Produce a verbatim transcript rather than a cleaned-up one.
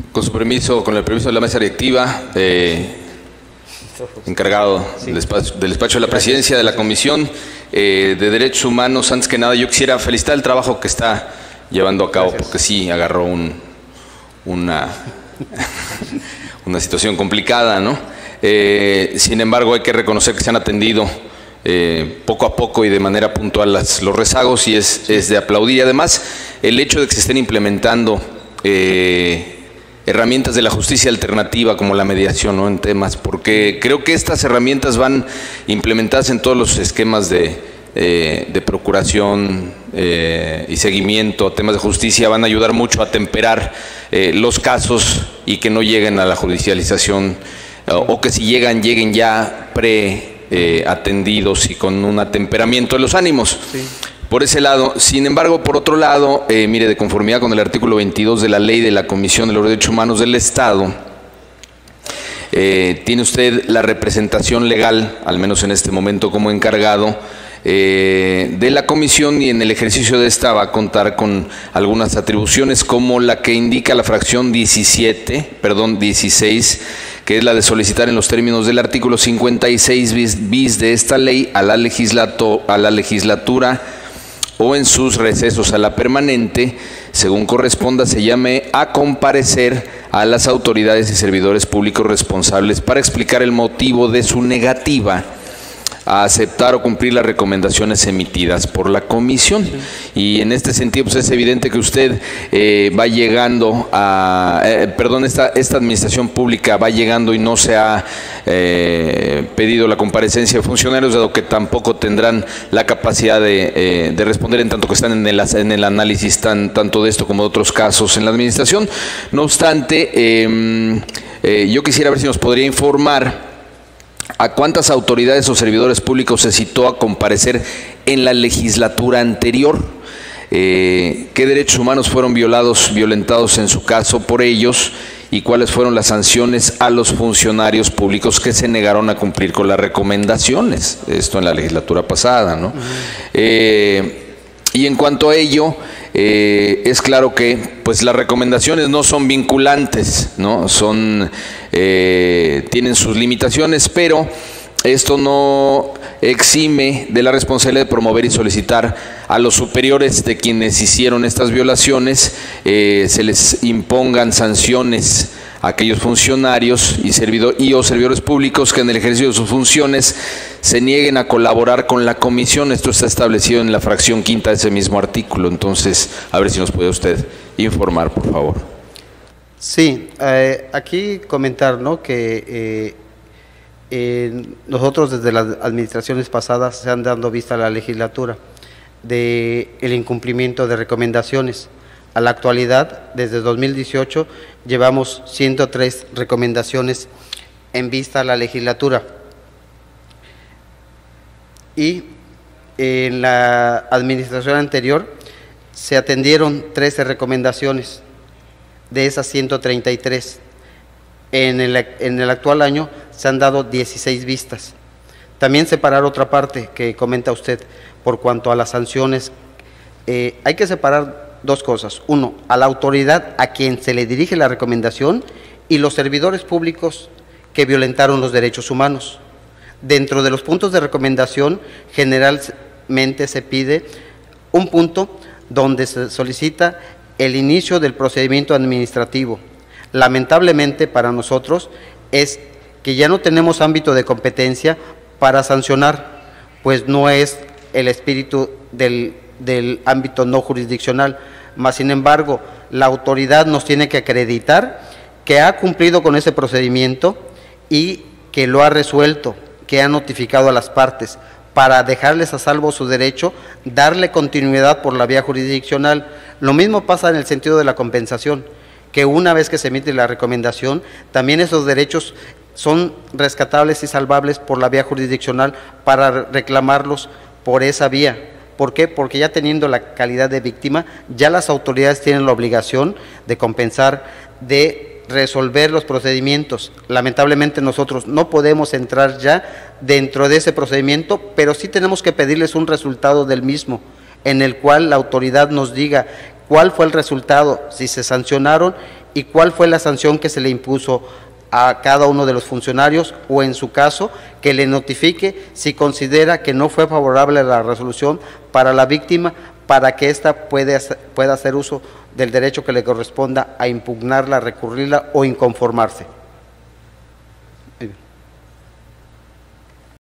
Con su permiso, con el permiso de la mesa directiva, eh, encargado sí. del, despacho, del despacho de la Gracias. Presidencia de la Comisión eh, de Derechos Humanos, antes que nada yo quisiera felicitar el trabajo que está llevando a cabo, Gracias. Porque sí agarró un, una, una situación complicada, ¿no? Eh, sin embargo, hay que reconocer que se han atendido eh, poco a poco y de manera puntual las, los rezagos y es, es de aplaudir. Y además, el hecho de que se estén implementando eh, herramientas de la justicia alternativa como la mediación, ¿no? En temas, porque creo que estas herramientas van implementadas en todos los esquemas de, eh, de procuración eh, y seguimiento a temas de justicia, van a ayudar mucho a temperar eh, los casos y que no lleguen a la judicialización eh, o que si llegan, lleguen ya pre eh, atendidos y con un atemperamiento de los ánimos. Sí. Por ese lado. Sin embargo, por otro lado, eh, mire, de conformidad con el artículo veintidós de la Ley de la Comisión de los Derechos Humanos del Estado, eh, tiene usted la representación legal, al menos en este momento como encargado, eh, de la Comisión, y en el ejercicio de esta va a contar con algunas atribuciones como la que indica la fracción diecisiete, perdón, dieciséis, que es la de solicitar en los términos del artículo cincuenta y seis bis, bis de esta ley a la, legislato, a la legislatura o en sus recesos a la permanente, según corresponda, se llame a comparecer a las autoridades y servidores públicos responsables para explicar el motivo de su negativa a aceptar o cumplir las recomendaciones emitidas por la comisión. Sí. Y en este sentido, pues es evidente que usted eh, va llegando a, eh, perdón, esta, esta administración pública va llegando y no se ha eh, pedido la comparecencia de funcionarios, dado que tampoco tendrán la capacidad de, eh, de responder en tanto que están en el, en el análisis tan, tanto de esto como de otros casos en la administración. No obstante, eh, eh, yo quisiera ver si nos podría informar ¿a cuántas autoridades o servidores públicos se citó a comparecer en la legislatura anterior? Eh, ¿Qué derechos humanos fueron violados, violentados en su caso por ellos? ¿Y cuáles fueron las sanciones a los funcionarios públicos que se negaron a cumplir con las recomendaciones? Esto en la legislatura pasada, ¿no? Uh-huh. eh, y en cuanto a ello, eh, es claro que pues las recomendaciones no son vinculantes, ¿no? Son, eh, tienen sus limitaciones, pero esto no exime de la responsabilidad de promover y solicitar a los superiores de quienes hicieron estas violaciones, eh, se les impongan sanciones a aquellos funcionarios y, servidor, y o servidores públicos que en el ejercicio de sus funciones se nieguen a colaborar con la comisión. Esto está establecido en la fracción quinta de ese mismo artículo. Entonces, a ver si nos puede usted informar, por favor. Sí, eh, aquí comentar, ¿no?, que eh, eh, nosotros desde las administraciones pasadas se han dado vista a la legislatura de el incumplimiento de recomendaciones. A la actualidad, desde dos mil dieciocho, llevamos ciento tres recomendaciones en vista a la legislatura. Y en la administración anterior se atendieron trece recomendaciones de esas ciento treinta y tres. En el, en el actual año se han dado dieciséis vistas. También separar otra parte que comenta usted por cuanto a las sanciones. Eh, hay que separar dos cosas. Uno, a la autoridad a quien se le dirige la recomendación y los servidores públicos que violentaron los derechos humanos. Dentro de los puntos de recomendación, generalmente se pide un punto donde se solicita el inicio del procedimiento administrativo. Lamentablemente para nosotros es que ya no tenemos ámbito de competencia para sancionar, pues no es el espíritu del del ámbito no jurisdiccional, mas sin embargo la autoridad nos tiene que acreditar que ha cumplido con ese procedimiento y que lo ha resuelto, que ha notificado a las partes para dejarles a salvo su derecho, darle continuidad por la vía jurisdiccional. Lo mismo pasa en el sentido de la compensación, que una vez que se emite la recomendación, también esos derechos son rescatables y salvables por la vía jurisdiccional para reclamarlos por esa vía. ¿Por qué? Porque ya teniendo la calidad de víctima, ya las autoridades tienen la obligación de compensar, de resolver los procedimientos. Lamentablemente nosotros no podemos entrar ya dentro de ese procedimiento, pero sí tenemos que pedirles un resultado del mismo, en el cual la autoridad nos diga cuál fue el resultado, si se sancionaron y cuál fue la sanción que se le impuso a cada uno de los funcionarios, o en su caso, que le notifique si considera que no fue favorable la resolución para la víctima, para que ésta pueda hacer, pueda hacer uso del derecho que le corresponda a impugnarla, recurrirla o inconformarse.